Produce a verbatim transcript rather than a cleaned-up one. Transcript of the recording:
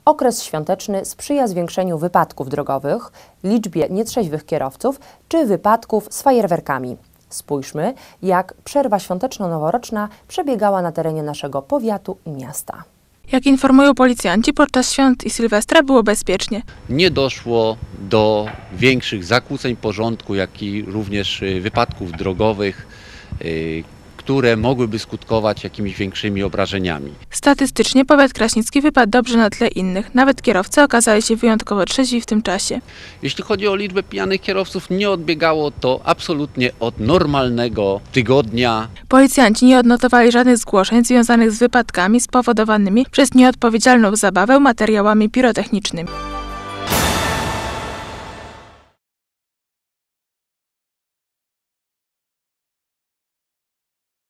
Okres świąteczny sprzyja zwiększeniu wypadków drogowych, liczbie nietrzeźwych kierowców czy wypadków z fajerwerkami. Spójrzmy, jak przerwa świąteczno-noworoczna przebiegała na terenie naszego powiatu i miasta. Jak informują policjanci, podczas świąt i Sylwestra było bezpiecznie. Nie doszło do większych zakłóceń porządku, jak i również wypadków drogowych, które mogłyby skutkować jakimiś większymi obrażeniami. Statystycznie powiat kraśnicki wypadł dobrze na tle innych. Nawet kierowcy okazali się wyjątkowo trzeźwi w tym czasie. Jeśli chodzi o liczbę pijanych kierowców, nie odbiegało to absolutnie od normalnego tygodnia. Policjanci nie odnotowali żadnych zgłoszeń związanych z wypadkami spowodowanymi przez nieodpowiedzialną zabawę materiałami pirotechnicznymi.